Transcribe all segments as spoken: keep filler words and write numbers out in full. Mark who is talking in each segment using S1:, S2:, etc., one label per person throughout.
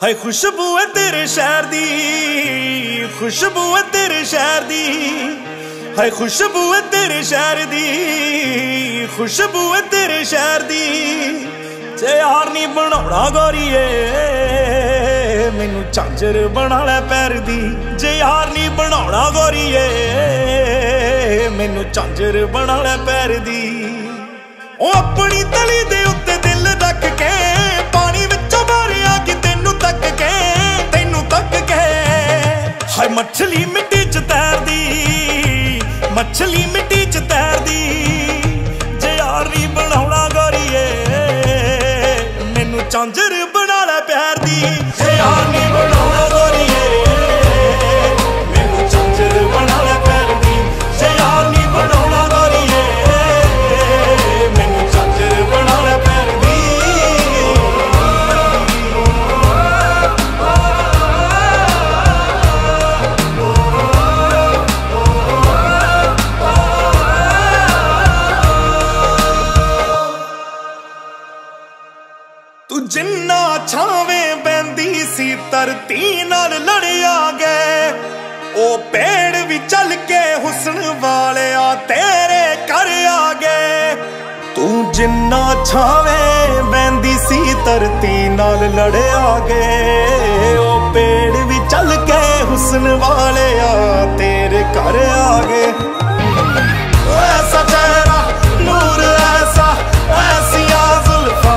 S1: हाय खुशबू है तेरे शहर दी, खुशबू है तेरे शहर दी, हाय खुशबू है तेरे शहर दी, खुशबू है तेरे शहर दी। जे यार नी बनाउणा गोरीए मैनू झांझर बना लै पैर दी, जे यार नी बनाउणा गोरीए मैनू झांझर बना लै पैर दी। ओ अपनी तली दे उत्ते दिल रख के पानी विचों मारिया कि तेनू तक के, तेनू तक के। हाय मछली मिट्टी च तैरदी, मछली मिट्टी च तैरदी। जे यार नी बनाउणा गोरीए मैनू झांझर बना लै प्यार दी, जे यार नी बनाउणा गोरीए मैनू झांझर बना लै प्यार दी, जे यार नी बनाउणा गोरीए मैनू झांझर बना लै प्यार दी। तू जिन्ना छावें बहंदी सी धरती नाल लड़िया गए, ओ पेड़ भी चल के हुस्न वाले आ तेरे घर आ गए। तू जिन्ना छावें बहंदी सी धरती नाल लड़िया गए, ओ पेड़ भी चल के हुस्न वाले आ तेरे घर आ गए। ऐसा चेहरा नूर ऐसा ऐसिया जुल्फा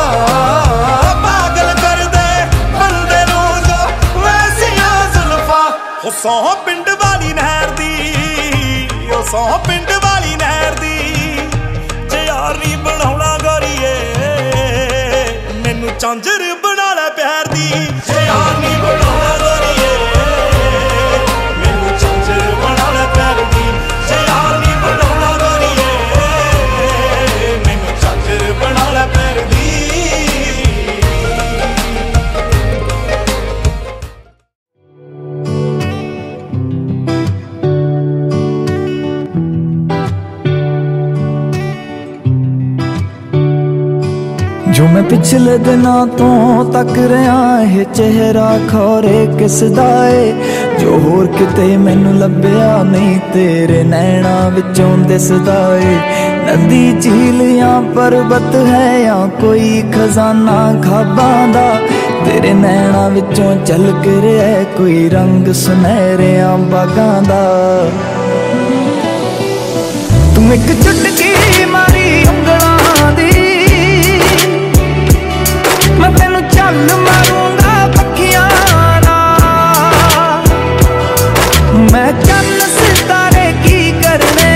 S1: सौ पिंड वाली नहर दी, ओ सौ पिंड वाली नहर दी। जे यार नी बनाउणा गोरीए मैनू झांझर बना लै प्यार दी, जे यार नी बनाउणा गोरीए मैनू झांझर बना लै प्यार दी, जे यार नी बनाउणा गोरीए मैनू झांझर बना लै प्यार दी।
S2: जो मैं पिछले दिनों तो तक रहा है चेहरा खौरे किसदा है, जो होर किते मैनू लभ्या नहीं तेरे नैना विचों दिसदा है। नदी झील या पर्वत है या कोई खजाना खाबां दा, तेरे नैना विचों झलक रहा है कोई रंग सुनहरिया बागां दा। तू एक चुटकी मारी उंगलां दी, मैं तेनू चल मारूंगा पखियां नाल। मैं चन्न सितारे की करने,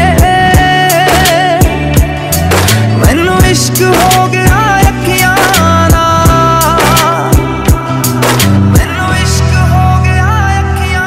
S2: मैनू इश्क हो गया अखियां नाल, मैनू इश्क हो गया अखियां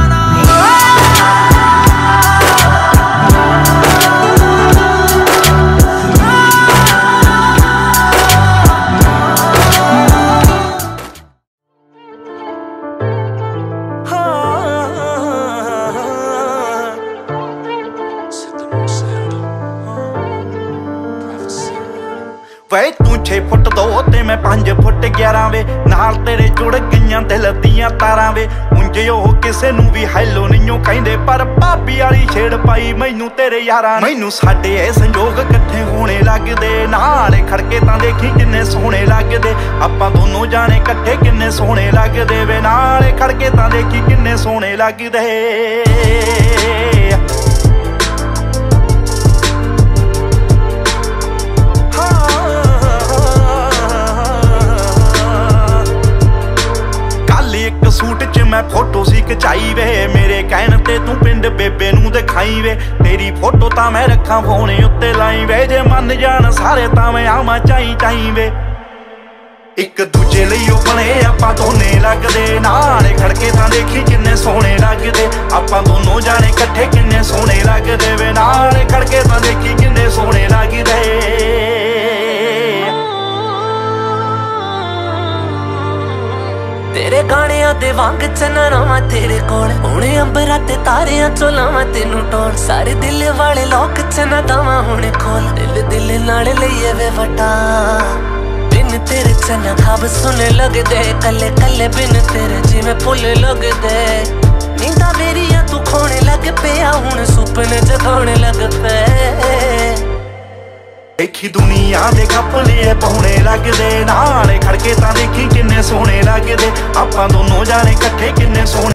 S1: वे तू छे फुट दो ते मैं पांच फुट ग्यारह वे, नाल तेरे जुड़ गईयां दिल दियां तारां वे। उंज ओह किसे नू भी हैलो नहीं कहंदे, पर भाभी वाली छेड़ पाई मैनू तेरे यारां। मैनू साडे ए संजोग कट्ठे होने लगदे, नाल खड़के तां देखी किन्ने सोहणे लगदे। आपां दोनों जाने कट्ठे किन्ने सोहणे लगदे वे, नाल खड़के तां देखी किन्ने सोहणे लगदे। सूट च मैं फोटो सी खचाई वे, मेरे कहण ते तू पिंड बेबे नू दिखाई वे। तेरी फोटो तां मैं रखा फोने उत्ते लाई वे, जे मन जान सारे तां मैं आवां चाई चाई वे। एक दूजे लई ओ बने आपां दोने लगदे, नाल खड़के तां देखी किन्ने सोहणे लगदे। आपां दोनों जाने कट्ठे किन्ने सोहणे लगदे वे, नाल खड़के तां देखी किन्ने सोहणे लगदे।
S3: तेरे गाणियां दे वांग चन्ना मैं तेरे कोल, हुणे अंबरां ते तारियां चों लावां तेनू टोल। सारे दिल वाले लोक चन्ना दावां हुणे खोल, दिल दिल नाल लईए वे वटा। बिन तेरे चन्ना खाब सुने लगदे कल्ले कल्ले बिन तेरे जिवें फुल लगदे नींदा मेरिया तू खोने लग पिया हुण सुपने जगाने लग पे
S1: देखी दुनिया दे कपड़े पाउणे लगदे नाल खड़के तां देखी किन्ने सोहणे लगदे आपां दोनों जाने इकट्ठे किन्ने सोहणे